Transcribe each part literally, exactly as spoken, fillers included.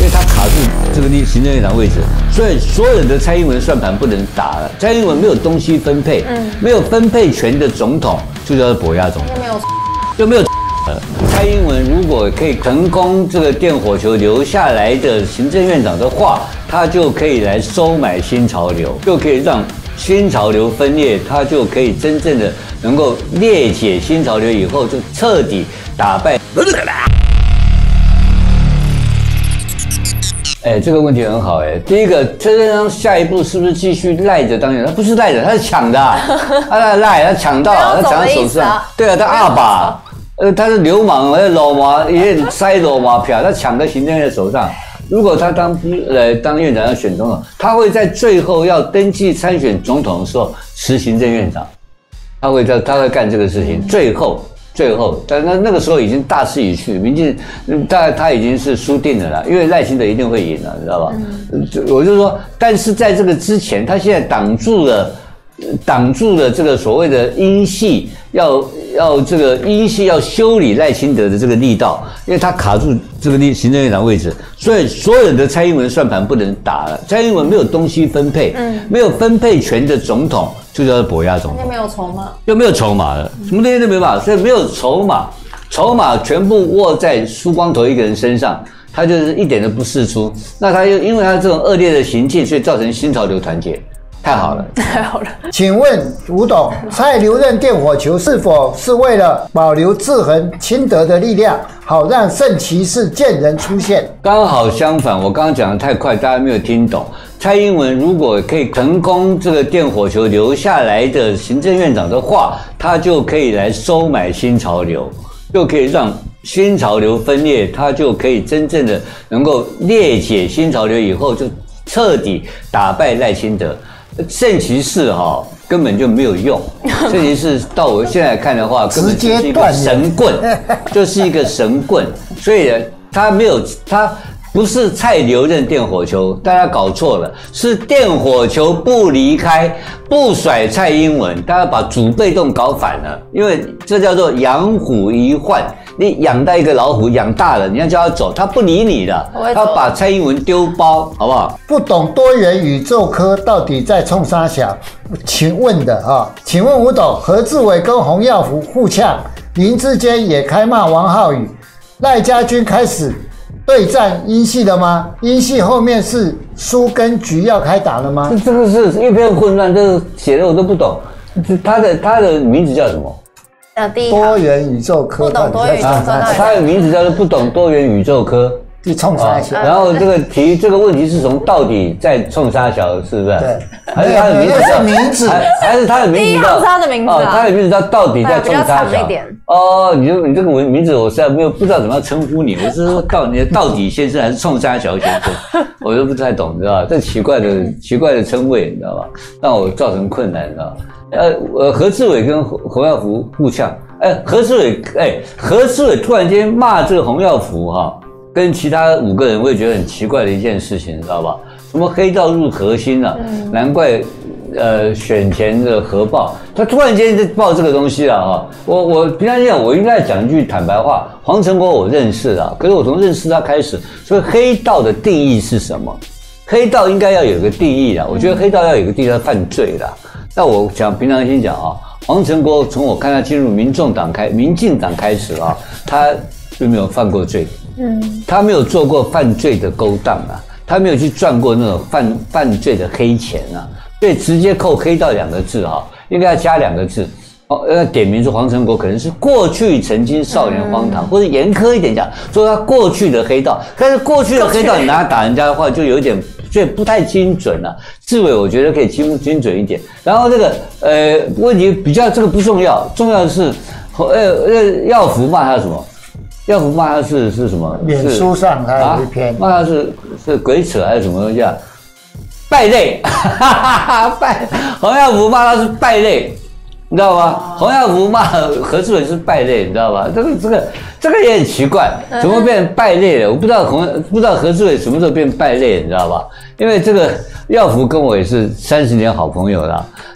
因为他卡住这个地行政院长位置，所以所有的蔡英文算盘不能打了。蔡英文没有东西分配，嗯，没有分配权的总统就叫做跛鸭总统， 就没有就没有。蔡英文如果可以成功这个电火球留下来的行政院长的话，他就可以来收买新潮流，就可以让新潮流分裂，他就可以真正的能够裂解新潮流以后，就彻底打败。哎，这个问题很好哎。第一个，陈振章下一步是不是继续赖着当院长？他不是赖着，他是抢的、啊，他赖，他抢到，他抢在手上。对啊，他二把。呃，他是流氓，呃，老麻也塞老麻票，他抢在行政院手上。如果他当呃当院长要选总统，他会在最后要登记参选总统的时候辞行政院长，他会在他会干这个事情。最后最后，但那那个时候已经大势已去，民进大概他已经是输定了啦，因为赖清德一定会赢了，你知道吧？嗯、我就说，但是在这个之前，他现在挡住了。挡住了这个所谓的英系要要这个英系要修理赖清德的这个力道，因为他卡住这个地行政院长位置，所以所有的蔡英文算盘不能打了。蔡英文没有东西分配，嗯，没有分配权的总统就叫做跛鸭总统， 就没有筹码， 就没有筹码了，什么东西都没办法，所以没有筹码，筹码全部握在苏光头一个人身上。他就是一点都不释出，那他又因为他这种恶劣的行径，所以造成新潮流团结。太好了， 太好了。 请问吴董，蔡留任电火球是否是为了保留制衡清德的力量，好让圣骑士见人出现？ 刚好相反，我刚刚讲的太快，大家没有听懂。蔡英文如果可以成功这个电火球留下来的行政院长的话，他就可以来收买新潮流，就可以让新潮流分裂，他就可以真正的能够裂解新潮流以后，就彻底打败赖清德。圣骑士哈根本就没有用，圣骑士到我现在看的话，根本就是一个神棍，就是一个神棍，所以他没有他不是蔡留任电火球，大家搞错了，是电火球不离开不甩蔡英文，大家把主被动搞反了，因为这叫做养虎遗患。你养大一个老虎，养大了，你要叫他走，他不理你的，他把蔡英文丢包，好不好？ 不懂多元宇宙科到底在冲啥小？请问的啊，请问吴董，何志伟跟洪耀福互呛，林志坚也开骂王浩宇，赖家军开始对战英系了吗？英系后面是苏跟局要开打了吗？ 这个是一片混乱，这个写的我都不懂。他的他的名字叫什么？ 呃，第一多元宇宙科， 不懂多元宇宙科， 他的名字叫做不懂多元宇宙科。 去冲杀小， 然后这个题这个问题是从到底在冲杀小，是不是？ 对， 还是他的名字叫名字， 还是他的名字叫他的名字哦，他的名字叫到底在冲杀小。哦，你就你这个文名字我实在没有不知道怎么样称呼你，我是说到你的到底先生还是冲杀小先生，我都不太懂，你知道吧？这奇怪的奇怪的称谓，你知道吧？让我造成困难，你知道吧？呃呃，何志伟跟洪耀福互呛，哎，何志伟哎，何志伟突然间骂这个洪耀福哈。跟其他五个人，我也觉得很奇怪的一件事情，你知道吧？什么黑道入核心啊？嗯、难怪，呃，选前的核爆，他突然间就爆这个东西了哈。我我平常讲，我应该讲一句坦白话，黄承国我认识啊，可是我从认识他开始，所以黑道的定义是什么？黑道应该要有一个定义啦，我觉得黑道要有一个定义，叫犯罪啦。那我讲平常心讲啊，黄承国从我看他进入民众党开、民进党开始啊，他并没有犯过罪。嗯，他没有做过犯罪的勾当啊，他没有去赚过那种犯犯罪的黑钱啊，所以直接扣黑道两个字哈，应该要加两个字哦，要点名说黄承国可能是过去曾经少年荒唐，嗯、或者严苛一点讲，说他过去的黑道，但是过去的黑道你拿他打人家的话，就有点所以不太精准了、啊。志伟我觉得可以精精准一点，然后这个呃问题比较这个不重要，重要的是呃呃耀福骂他什么？耀福骂他是是什么？ 脸书上还有一篇， 骂、啊、他是是鬼扯还是什么东西啊？败类，败洪耀福骂他是败类，你知道吗？洪耀福骂何志伟是败类，你知道吧？这个这个这个也很奇怪，怎么变成败类了？我不知道洪不知道何志伟什么时候变败类，你知道吧？因为这个耀福跟我也是三十年好朋友了，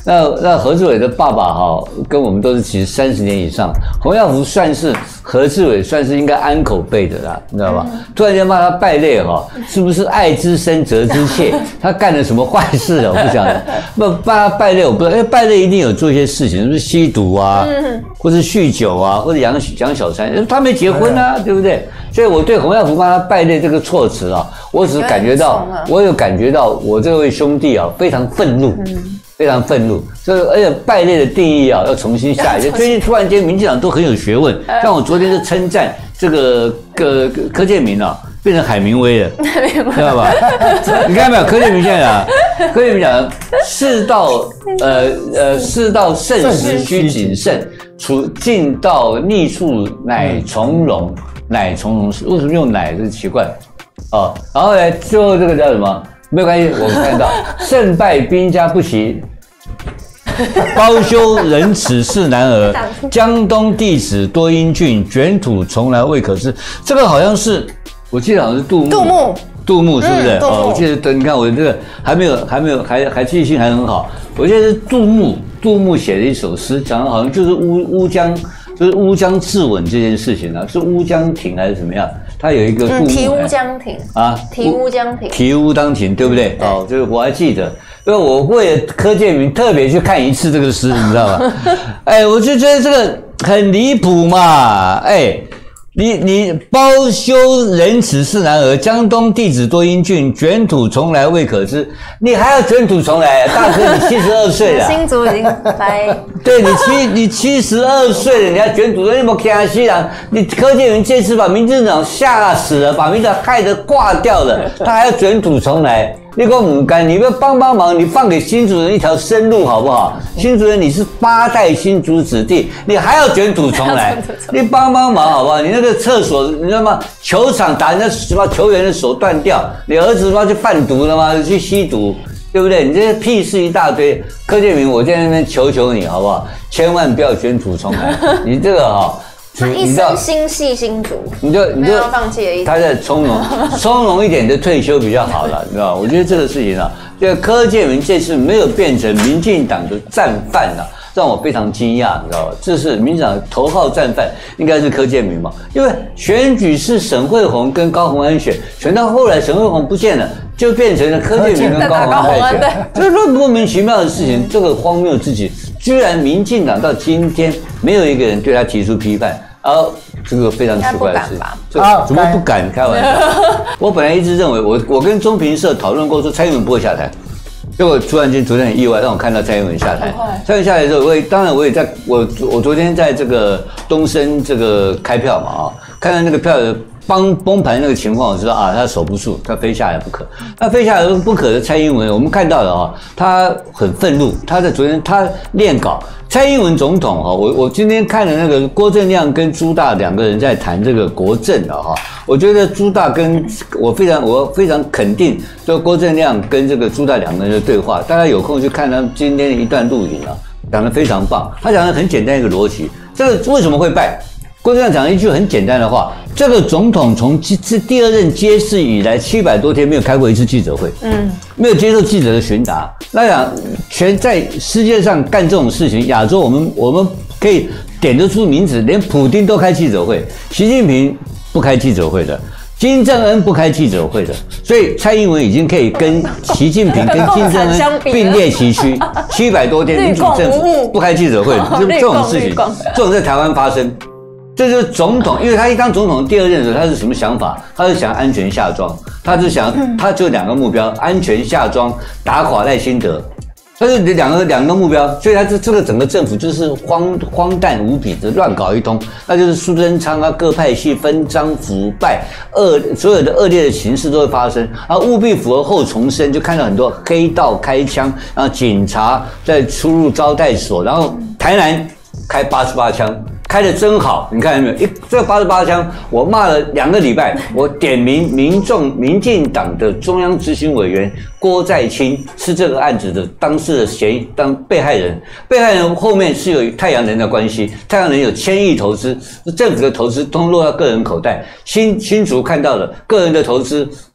那那何志伟的爸爸哈，跟我们都是其实三十年以上。洪耀福算是何志伟算是应该安口辈的啦，你知道吧？嗯、突然间骂他败类哈，是不是爱之深责之切？他干了什么坏事啊？我不想不骂他败类，我不知道，因为败类一定有做一些事情，是不是吸毒啊，嗯、或是酗酒啊，或者养养小三，他没结婚啊，对不对？所以我对洪耀福骂他败类这个措辞啊，我只是感觉到，我有感觉到我这位兄弟啊非常愤怒。嗯非常愤怒，所以而且败类的定义啊要重新下一些。最近突然间民进党都很有学问，像我昨天就称赞这个个柯建铭啊，变成海明威了，知道吧？你看没有？柯建铭现在啊，柯建铭讲事到呃呃事到慎时须谨慎，处进到逆处乃从容，乃从容是为什么用乃是奇怪哦？然后呢，最后这个叫什么？没有关系，我们看到胜败兵家不齐，包修仁耻是男儿。江东弟子多英俊，卷土重来未可知。这个好像是，我记得好像是杜牧。 杜牧， 杜牧是不是？嗯、哦，我记得，等你看我这个还没有，还没有，还还记忆性还很好。我记得是杜牧，杜牧写的一首诗，讲的好像就是乌乌江，就是乌江自刎这件事情啊，是乌江亭还是怎么样？他有一个杜牧， 题乌江亭啊，题乌江亭， 题乌当亭，对不对？对哦，就是我还记得，因为我为了柯建铭特别去看一次这个诗，你知道吗？哎，我就觉得这个很离谱嘛，哎。你你包修仁耻是男儿，江东弟子多英俊，卷土重来未可知。你还要卷土重来？大哥，你七十二岁了， 新竹已经来。 对你七你七十二岁了，你还卷土？你莫看西人，你柯建铭这次把民进党吓死了，把民进党害得挂掉了，他还要卷土重来。你说唔干，你不要帮帮忙，你放给新竹人一条生路好不好？新竹人你是八代新竹子弟，你还要卷土重来，你帮帮忙好不好？你那个厕所，你知道吗？球场打人家什么球员的手断掉，你儿子他妈去贩毒了吗？去吸毒，对不对？你这些屁事一大堆。柯建铭，我在那边求求你好不好？千万不要卷土重来，你这个哈。 他一生心系新竹， 你就你就放弃了一， 他在从容从容一点的退休比较好了，你知道吧？我觉得这个事情啊，就柯建铭这次没有变成民进党的战犯啊，让我非常惊讶，你知道吧？这是民进党头号战犯，应该是柯建铭嘛？因为选举是沈慧虹跟高虹安选，选到后来沈慧虹不见了，就变成了柯建铭跟高虹安在选，这是莫名其妙的事情。这个荒谬之极，居然民进党到今天没有一个人对他提出批判。哦，这个非常奇怪的事情，这怎么不敢开玩笑？我本来一直认为，我我跟中评社讨论过，说蔡英文不会下台，结果突然间昨天很意外，让我看到蔡英文下台。蔡英文下台之后，我也当然我也在我我昨天在这个东升这个开票嘛啊，看到那个票的崩崩盘那个情况，我知道啊，他守不住，他非下来不可。那非下来不可的蔡英文，我们看到了啊，他很愤怒，他在昨天他练稿。蔡英文总统哈，我我今天看了那个郭正亮跟朱大两个人在谈这个国政的哈，我觉得朱大跟我非常我非常肯定，就郭正亮跟这个朱大两个人的对话，大家有空去看他今天的一段录影啊，讲得非常棒。他讲的很简单一个逻辑，这个为什么会败？郭正亮讲了一句很简单的话：这个总统从这第二任接势以来七百多天没有开过一次记者会，嗯，没有接受记者的询答。那讲全在世界上干这种事情，亚洲我们我们可以点得出名字，连普丁都开记者会，习近平不开记者会的，金正恩不开记者会的，所以蔡英文已经可以跟习近平跟金正恩并列齐驱，七百多天民主政府不开记者会，就这种事情，这种在台湾发生。这就是总统，因为他一当总统第二任的时候，他是什么想法？他是想安全下庄，他是想，他就两个目标：安全下庄，打垮赖清德。他是两个两个目标，所以他这这个整个政府就是荒荒诞无比的乱搞一通，那就是苏贞昌啊，各派系分赃腐败，恶所有的恶劣的形势都会发生，然后务必符合后重生，就看到很多黑道开枪，然后警察在出入招待所，然后台南开八十八枪。开得真好，你看到没有？一这八十八枪，我骂了两个礼拜，我点名民众、民进党的中央执行委员郭在清是这个案子的当事的嫌疑当被害人，被害人后面是有太阳能的关系，太阳能有千亿投资，政府的投资通落到个人口袋，新新竹看到了个人的投资。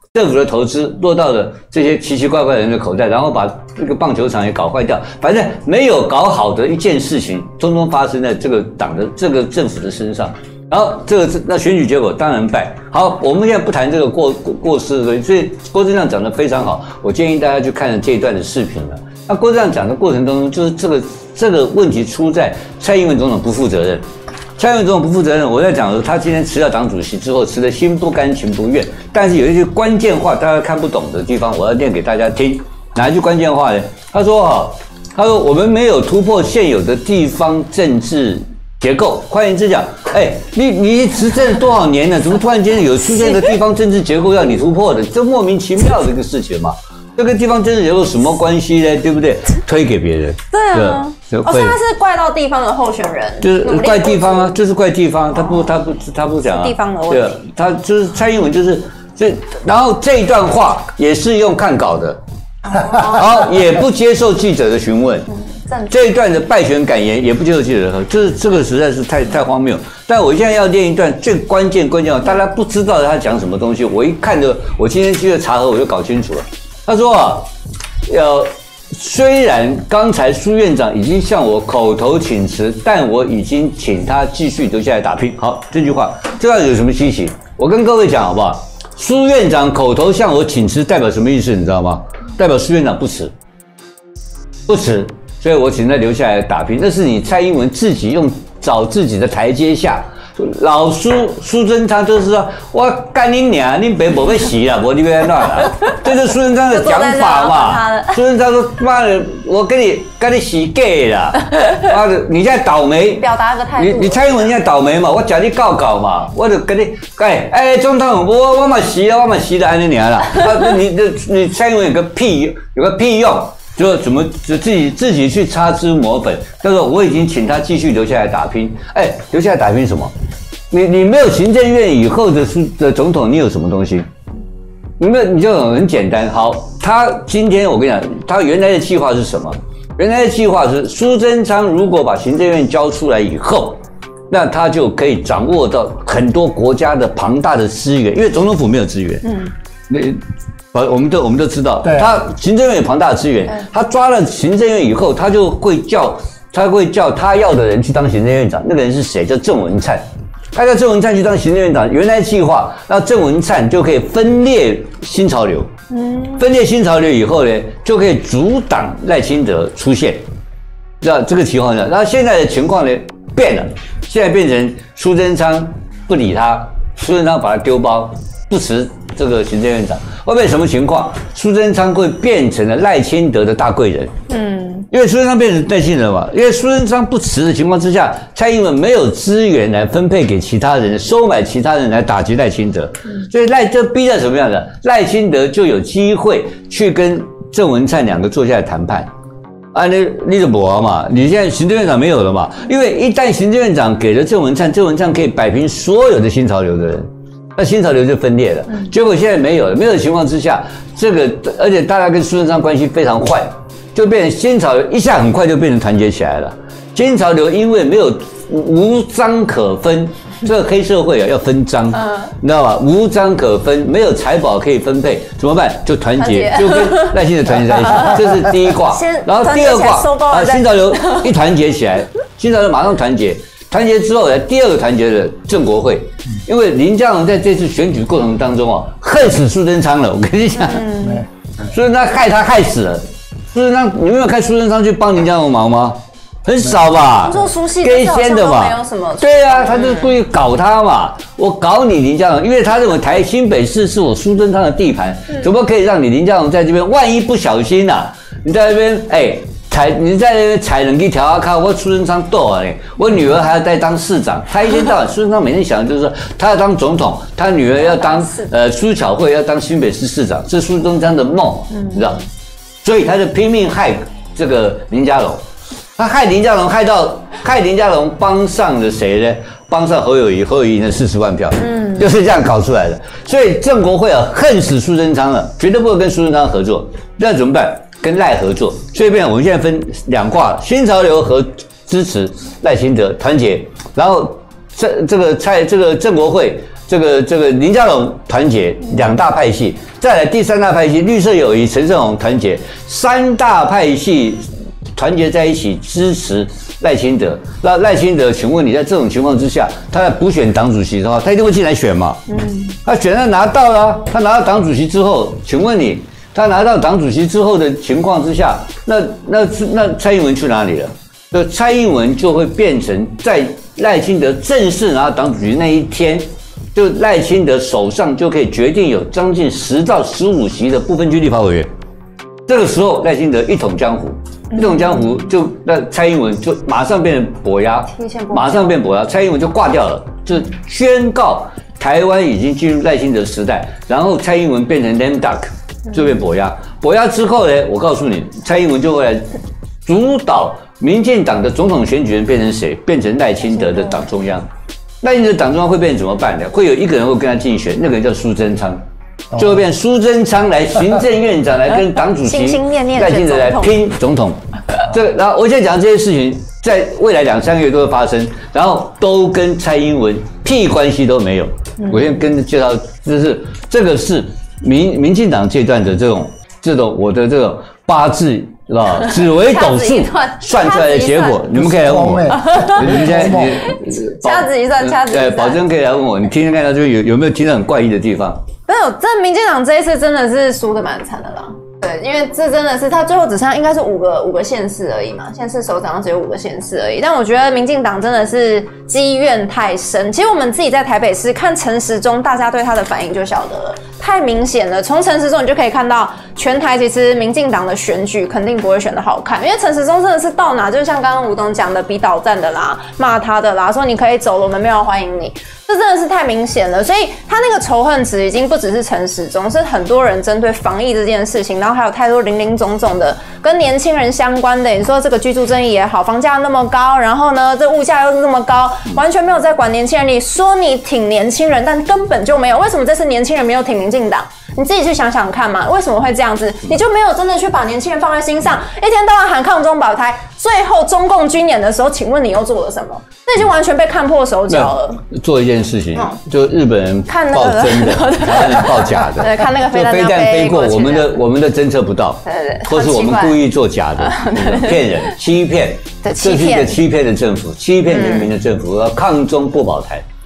政府的投资落到了这些奇奇怪怪的人的口袋，然后把这个棒球场也搞坏掉，反正没有搞好的一件事情，通通发生在这个党的这个政府的身上。然后这个那选举结果当然败。好，我们现在不谈这个过过过失的东西，所以郭正亮讲得非常好，我建议大家去看这一段的视频了。那郭正亮讲的过程当中，就是这个这个问题出在蔡英文总统不负责任。蔡英文总统不负责任，我在讲的，他今天辞掉党主席之后，辞得心不甘情不愿。但是有一句关键话，大家看不懂的地方，我要念给大家听。哪一句关键话呢？他说啊，他说我们没有突破现有的地方政治结构。换言之讲，哎，你你执政多少年了，怎么突然间有出现一个地方政治结构要你突破的？这莫名其妙的一个事情嘛。这跟地方政治结构什么关系呢？对不对？推给别人。 对啊。哦，所以他是怪到地方的候选人， 就是怪地方啊，就是怪地方。他不，他不，他不讲啊。 地方的问题。对， 他就是蔡英文，就是这，然后这一段话也是用看稿的，好，也不接受记者的询问。这一段的败选感言也不接受记者的，就是这个实在是太太荒谬。但我现在要念一段最关键关键，大家不知道他讲什么东西，我一看就，我今天去了查核，我就搞清楚了。他说啊，要虽然刚才苏院长已经向我口头请辞，但我已经请他继续留下来打拼。好，这句话这段有什么稀奇？我跟各位讲好不好？苏院长口头向我请辞代表什么意思？你知道吗？代表苏院长不辞，不辞，所以我请他留下来打拼。那是你蔡英文自己用找自己的台阶下。老苏苏贞昌就是说，我干你娘，你别不会洗了，我你别乱了，这是苏贞昌的讲法嘛。苏贞昌说：“妈的，我跟你跟你洗 gay 了，妈的，你现在倒霉， 表达个态度。 你你蔡英文现在倒霉嘛，我叫你告告嘛，我就跟你，哎哎，总统，我我嘛洗了，我嘛洗了，安尼娘了。啊，你你你蔡英文有个屁有个屁用。”就怎么就自己自己去擦脂抹粉，但是我已经请他继续留下来打拼。哎，留下来打拼什么？你你没有行政院以后的的总统，你有什么东西？你没有，你就很简单。好，他今天我跟你讲，他原来的计划是什么？原来的计划是苏贞昌如果把行政院交出来以后，那他就可以掌握到很多国家的庞大的资源，因为总统府没有资源。嗯，那。呃，我们都我们都知道，他行政院有庞大的资源，他抓了行政院以后，他就会叫他会叫他要的人去当行政院长。那个人是谁？叫郑文灿。他叫郑文灿去当行政院长，原来计划那郑文灿就可以分裂新潮流，嗯，分裂新潮流以后呢，就可以阻挡赖清德出现，知道这个情况呢？然后现在的情况呢变了，现在变成苏贞昌不理他，苏贞昌把他丢包，不辞这个行政院长。会变什么情况？苏贞昌会变成了赖清德的大贵人。嗯，因为苏贞昌变成赖清德嘛，因为苏贞昌不辞的情况之下，蔡英文没有资源来分配给其他人，收买其他人来打击赖清德。嗯，所以赖这逼在什么样的？赖清德就有机会去跟郑文灿两个坐下来谈判。啊，你你怎么嘛？你现在行政院长没有了嘛？因为一旦行政院长给了郑文灿，郑文灿可以摆平所有的新潮流的人。那新潮流就分裂了，结果现在没有了，没有的情况之下，这个而且大家跟苏贞昌关系非常坏，就变成新潮流一下很快就变成团结起来了。新潮流因为没有无章可分，这个黑社会啊要分赃，你知道吧？无章可分，没有财宝可以分配，怎么办？就团结，就跟赖清德团结在一起，这是第一卦。然后第二卦啊，新潮流一团结起来，新潮流马上团结。团结之后呢，第二个团结的郑国会，因为林佳龙在这次选举过程当中啊，恨死苏贞昌了。我跟你讲，嗯、苏贞昌害他害死了。苏贞昌，你有没有看苏贞昌去帮林佳龙忙吗？很少吧？ 做苏系跟先的嘛， 没有什么。 对啊，他就故意搞他嘛。我搞你林佳龙，因为他认为台新北市是我苏贞昌的地盘，嗯、怎么可以让你林佳龙在这边？万一不小心呐、啊，你在那边哎。踩你在那边踩人去调啊靠！我苏贞昌斗啊！我女儿还要再当市长，他一天到晚苏贞昌每天想的就是说，他要当总统，他女儿要当呃苏巧慧要当新北市市长，这是苏贞昌的梦，你知道？所以他就拼命害这个林佳龙，他害林佳龙害到害林佳龙帮上了谁呢？帮上侯友宜，侯友宜赢了四十万票，嗯，就是这样搞出来的。所以郑国会啊恨死苏贞昌了，绝对不会跟苏贞昌合作，那怎么办？跟赖合作，所以变我们现在分两卦，新潮流和支持赖清德团结，然后这这个蔡这个郑国会这个这个林佳龙团结两大派系，再来第三大派系绿色友谊陈胜鸿团结，三大派系团结在一起支持赖清德。那赖清德，请问你在这种情况之下，他在补选党主席的话，他一定会进来选嘛？嗯，他选他拿到了，他拿到党主席之后，请问你，他拿到党主席之后的情况之下，那那那蔡英文去哪里了？那蔡英文就会变成在赖清德正式拿到党主席那一天，就赖清德手上就可以决定有将近十到十五席的不分区立法委员。这个时候赖清德一统江湖。一统江湖就那蔡英文就马上变成跛鸭，马上变跛鸭，蔡英文就挂掉了，就宣告台湾已经进入赖清德时代，然后蔡英文变成 lame duck， 就变跛鸭。跛鸭之后呢，我告诉你，蔡英文就会来主导民进党的总统选举人变成谁？变成赖清德的党中央。赖清德党中央会变成怎么办呢？会有一个人会跟他竞选，那个人叫苏贞昌。就会变苏贞昌来行政院长来跟党主席赖清德来拼总统，这个然后我现在讲这些事情，在未来两三个月都会发生，然后都跟蔡英文屁关系都没有。我先跟介绍，就是这个是民民进党这段的这种这种我的这种八字是吧？紫微斗数算出来的结果，你们可以来问我。你们现在你掐指一算，掐指一算， 对，保证可以来问我。你听听看到就有有没有听到很怪异的地方？ 没有，这民进党这一次真的是输得蛮惨的啦。对，因为这真的是他最后只剩下应该是五个五个县市而已嘛，县市首长只有五个县市而已。但我觉得民进党真的是积怨太深。其实我们自己在台北市看陈时中，大家对他的反应就晓得了，太明显了。从陈时中你就可以看到，全台其实民进党的选举肯定不会选得好看，因为陈时中真的是到哪，就像刚刚吴董讲的，比倒站的啦，骂他的啦，说你可以走了，我们没有欢迎你。这真的是太明显了，所以他那个仇恨值已经不只是陈时中，是很多人针对防疫这件事情，然后还有太多零零总总的跟年轻人相关的。你说这个居住正义也好，房价那么高，然后呢，这物价又是那么高，完全没有在管年轻人。你说你挺年轻人，但根本就没有。为什么这次年轻人没有挺民进党？你自己去想想看嘛，为什么会这样子？你就没有真的去把年轻人放在心上？一天到晚喊抗中保台，最后中共军演的时候，请问你又做了什么？这已经完全被看破手脚了。 做一件事情，嗯、就日本人报真的，台湾人报假的。 对，看那个飞弹飞弹飞过，我们的我们的侦测不到，对对对，或是我们故意做假的，骗人、欺骗，这是一个欺骗的政府，欺骗人民的政府，要抗中不保台。